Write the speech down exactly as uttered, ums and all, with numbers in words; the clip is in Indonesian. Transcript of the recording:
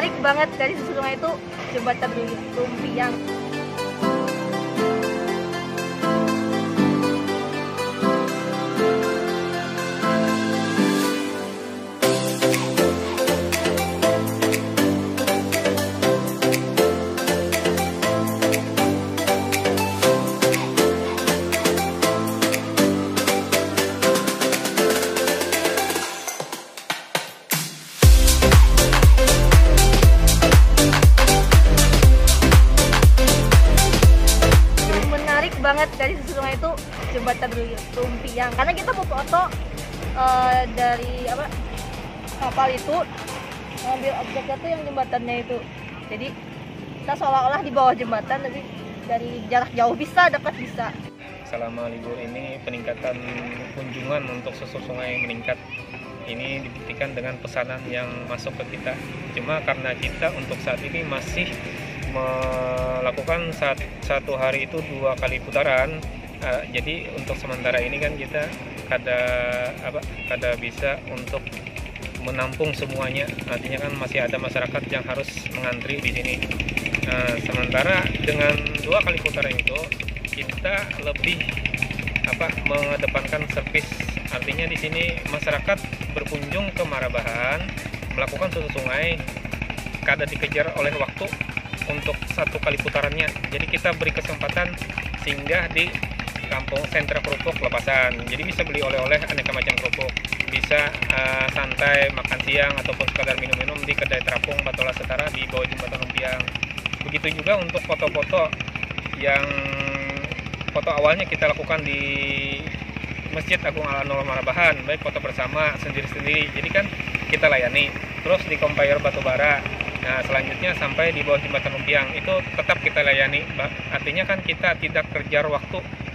menarik banget dari sisi sungai itu jembatan Lumpiang. Banget dari sisi sungai itu jembatan Lumpiang, karena kita mau foto uh, dari apa kapal itu ngambil objeknya tuh yang jembatannya itu, jadi kita seolah-olah di bawah jembatan, tapi dari jarak jauh bisa, dekat bisa. Selama libur ini peningkatan kunjungan untuk susur sungai meningkat. Ini dibuktikan dengan pesanan yang masuk ke kita. Cuma karena kita untuk saat ini masih melakukan saat, satu hari itu dua kali putaran, uh, jadi untuk sementara ini kan kita kada apa kada bisa untuk menampung semuanya. Artinya kan masih ada masyarakat yang harus mengantri di sini. Nah, sementara dengan dua kali putaran itu kita lebih apa mengedepankan servis. Artinya di sini masyarakat berkunjung ke Marabahan melakukan susur sungai kada dikejar oleh waktu untuk satu kali putarannya. Jadi kita beri kesempatan singgah di kampung sentra kerupuk Lepasan. Jadi bisa beli oleh-oleh aneka macam kerupuk, bisa uh, santai makan siang ataupun sekadar minum-minum di kedai terapung Batola Setara di bawah jembatan Lumpiang. Begitu juga untuk foto-foto yang foto awalnya kita lakukan di Masjid Agung Al-Anwar Marabahan, baik foto bersama sendiri-sendiri. Jadi kan kita layani. Terus di Kompayor Batubara. Nah, selanjutnya sampai di bawah jembatan Lumpiang itu tetap kita layani. Artinya kan kita tidak kejar waktu